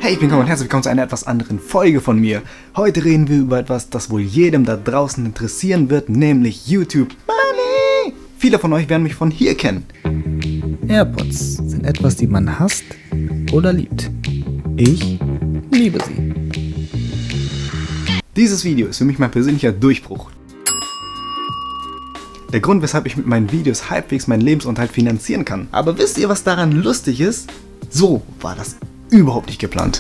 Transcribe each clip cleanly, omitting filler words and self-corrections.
Hey, willkommen und herzlich willkommen zu einer etwas anderen Folge von mir. Heute reden wir über etwas, das wohl jedem da draußen interessieren wird, nämlich YouTube Money. Viele von euch werden mich von hier kennen. AirPods sind etwas, die man hasst oder liebt. Ich liebe sie. Dieses Video ist für mich mein persönlicher Durchbruch. Der Grund, weshalb ich mit meinen Videos halbwegs meinen Lebensunterhalt finanzieren kann. Aber wisst ihr, was daran lustig ist? So war das überhaupt nicht geplant.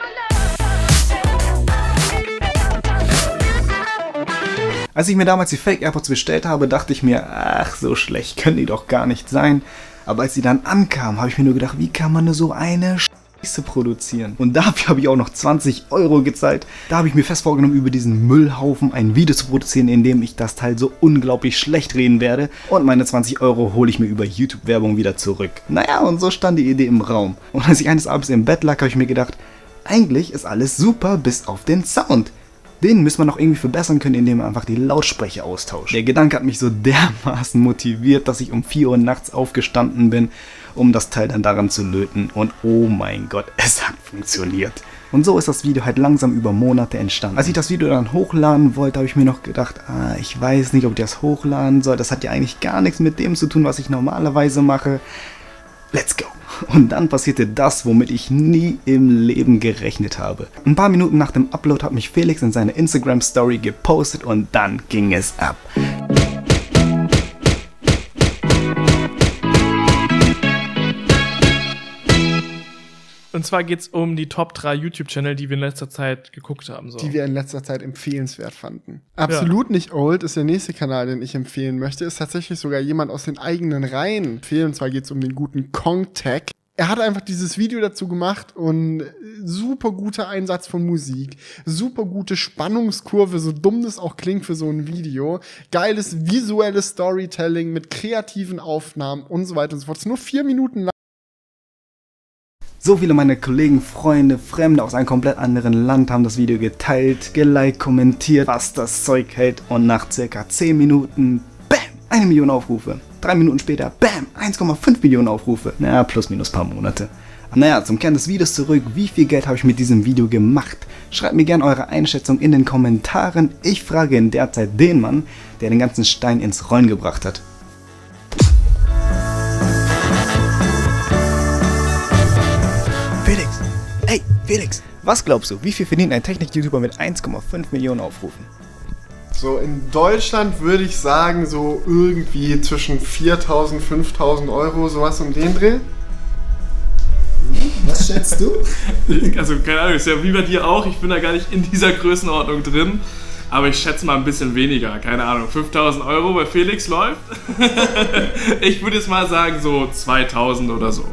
Als ich mir damals die Fake AirPods bestellt habe, dachte ich mir, ach, so schlecht können die doch gar nicht sein. Aber als sie dann ankamen, habe ich mir nur gedacht, wie kann man nur so eine Scheiße produzieren? Und dafür habe ich auch noch 20 € gezahlt. Da habe ich mir fest vorgenommen, über diesen Müllhaufen ein Video zu produzieren, in dem ich das Teil so unglaublich schlecht reden werde. Und meine 20 € hole ich mir über YouTube-Werbung wieder zurück. Naja, und so stand die Idee im Raum. Und als ich eines Abends im Bett lag, habe ich mir gedacht, eigentlich ist alles super, bis auf den Sound. Den müssen wir noch irgendwie verbessern können, indem wir einfach die Lautsprecher austauschen. Der Gedanke hat mich so dermaßen motiviert, dass ich um 4 Uhr nachts aufgestanden bin, um das Teil dann daran zu löten. Und oh mein Gott, es hat funktioniert. Und so ist das Video halt langsam über Monate entstanden. Als ich das Video dann hochladen wollte, habe ich mir noch gedacht, ich weiß nicht, ob ich das hochladen soll. Das hat ja eigentlich gar nichts mit dem zu tun, was ich normalerweise mache. Let's go! Und dann passierte das, womit ich nie im Leben gerechnet habe. Ein paar Minuten nach dem Upload hat mich Felix in seine Instagram-Story gepostet und dann ging es ab. Und zwar geht es um die Top 3 YouTube-Channel, die wir in letzter Zeit geguckt haben. So. Die wir in letzter Zeit empfehlenswert fanden. Absolut nicht old ist der nächste Kanal, den ich empfehlen möchte. Ist tatsächlich sogar jemand aus den eigenen Reihen empfehlen. Und zwar geht es um den guten Kongtech. Er hat einfach dieses Video dazu gemacht und super guter Einsatz von Musik, super gute Spannungskurve, so dumm das auch klingt für so ein Video, geiles visuelles Storytelling mit kreativen Aufnahmen und so weiter und so fort. Es ist nur 4 Minuten lang. So viele meiner Kollegen, Freunde, Fremde aus einem komplett anderen Land haben das Video geteilt, geliked, kommentiert, was das Zeug hält und nach circa 10 Minuten, bam, 1 Million Aufrufe. 3 Minuten später, bam, 1,5 Millionen Aufrufe. Naja, plus minus paar Monate. Naja, zum Kern des Videos zurück, wie viel Geld habe ich mit diesem Video gemacht? Schreibt mir gerne eure Einschätzung in den Kommentaren. Ich frage in der Zeit den Mann, der den ganzen Stein ins Rollen gebracht hat. Felix, hey Felix, was glaubst du, wie viel verdient ein Technik-YouTuber mit 1,5 Millionen Aufrufen? So in Deutschland würde ich sagen, so irgendwie zwischen 4.000, 5.000 €, sowas um den Dreh. Was schätzt du? Also keine Ahnung, ist ja wie bei dir auch, ich bin da gar nicht in dieser Größenordnung drin. Aber ich schätze mal ein bisschen weniger, keine Ahnung, 5.000 € bei Felix läuft. Ich würde jetzt mal sagen so 2.000 oder so.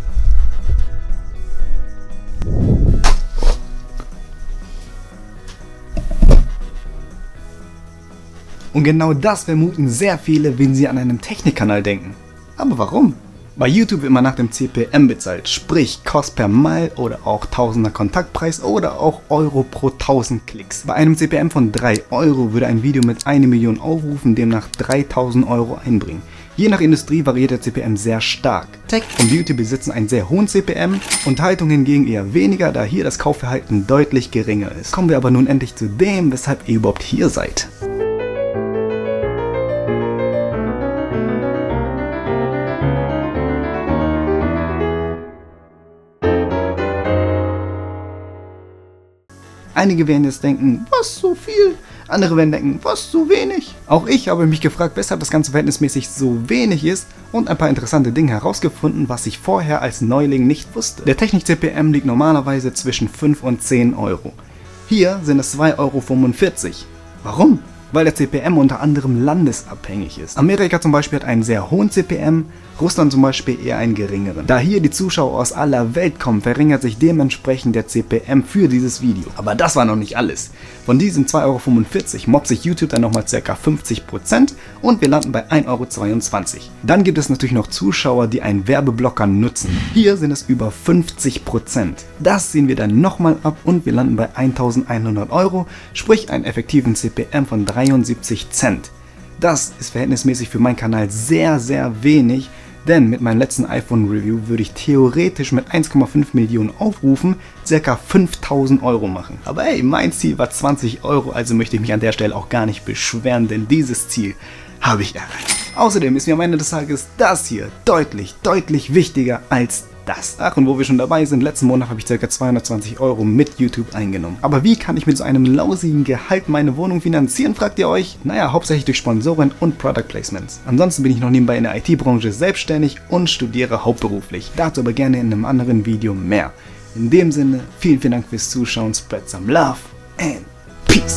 Und genau das vermuten sehr viele, wenn sie an einen Technikkanal denken. Aber warum? Bei YouTube wird man nach dem CPM bezahlt, sprich Kost per Mile oder auch Tausender Kontaktpreis oder auch Euro pro 1000 Klicks. Bei einem CPM von 3 € würde ein Video mit 1 Million Aufrufen demnach 3.000 € einbringen. Je nach Industrie variiert der CPM sehr stark. Tech und Beauty besitzen einen sehr hohen CPM, Unterhaltung hingegen eher weniger, da hier das Kaufverhalten deutlich geringer ist. Kommen wir aber nun endlich zu dem, weshalb ihr überhaupt hier seid. Einige werden jetzt denken, was so viel? Andere werden denken, was so wenig? Auch ich habe mich gefragt, weshalb das Ganze verhältnismäßig so wenig ist und ein paar interessante Dinge herausgefunden, was ich vorher als Neuling nicht wusste. Der Technik-CPM liegt normalerweise zwischen 5 und 10 €. Hier sind es 2,45 €. Warum? Weil der CPM unter anderem landesabhängig ist. Amerika zum Beispiel hat einen sehr hohen CPM, Russland zum Beispiel eher einen geringeren. Da hier die Zuschauer aus aller Welt kommen, verringert sich dementsprechend der CPM für dieses Video. Aber das war noch nicht alles. Von diesen 2,45 € mobbt sich YouTube dann nochmal ca. 50% und wir landen bei 1,22 €. Dann gibt es natürlich noch Zuschauer, die einen Werbeblocker nutzen. Hier sind es über 50%. Das ziehen wir dann nochmal ab und wir landen bei 1.100 €, sprich einen effektiven CPM von 73 Cent. Das ist verhältnismäßig für meinen Kanal sehr, sehr wenig, Denn mit meinem letzten iPhone-Review würde ich theoretisch mit 1,5 Millionen Aufrufen ca. 5.000 Euro machen. Aber hey, mein Ziel war 20 Euro, also möchte ich mich an der Stelle auch gar nicht beschweren, denn dieses Ziel habe ich erreicht. Außerdem ist mir am Ende des Tages das hier deutlich wichtiger als das. Ach, und wo wir schon dabei sind, letzten Monat habe ich ca. 220 Euro mit YouTube eingenommen. Aber wie kann ich mit so einem lausigen Gehalt meine Wohnung finanzieren, fragt ihr euch? Naja, hauptsächlich durch Sponsoren und Product Placements. Ansonsten bin ich noch nebenbei in der IT-Branche selbstständig und studiere hauptberuflich. Dazu aber gerne in einem anderen Video mehr. In dem Sinne, vielen Dank fürs Zuschauen, spread some love and peace.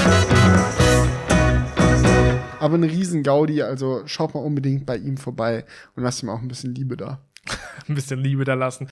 Aber eine riesen Gaudi, also schaut mal unbedingt bei ihm vorbei und lasst ihm auch ein bisschen Liebe da. Ein bisschen Liebe da lassen.